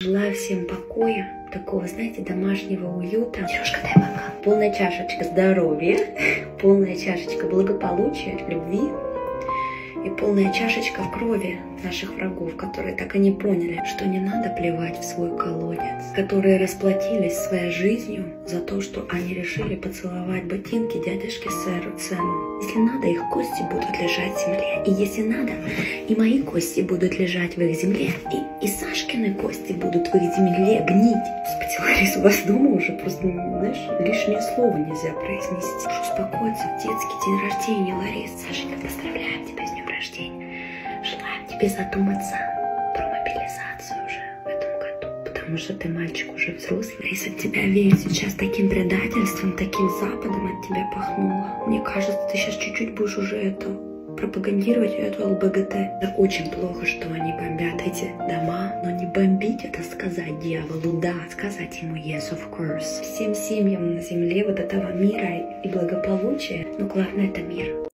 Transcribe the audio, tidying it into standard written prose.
Желаю всем покоя, такого, знаете, домашнего уюта. Сережка, дай пока. Полная чашечка здоровья, полная чашечка благополучия, любви и полная чашечка крови наших врагов, которые так и не поняли, что не надо плевать в свой колодец, которые расплатились своей жизнью за то, что они решили поцеловать ботинки дядюшки сэру Сэму. Если надо, их кости будут лежать в земле. И если надо, и мои кости будут лежать в их земле, и Сашкины кости будут в их земле гнить. Господи, Ларис, у вас дома уже просто, знаешь, лишнее слово нельзя произнести. Прошу успокоиться. Детский день рождения, Ларис. Сашенька, поздравляем тебя с днем рождения. Желаем тебе задуматься про мобилизацию уже в этом году, потому что ты мальчик уже взрослый. Если от тебя веет сейчас таким предательством, таким западом от тебя пахнуло, мне кажется, ты сейчас чуть-чуть будешь уже пропагандировать эту ЛГБТ. Это очень плохо, что они бомбят эти дома, но не бомбить — это сказать дьяволу да, сказать ему yes, of course. Всем семьям на земле вот этого мира и благополучия, но главное — это мир.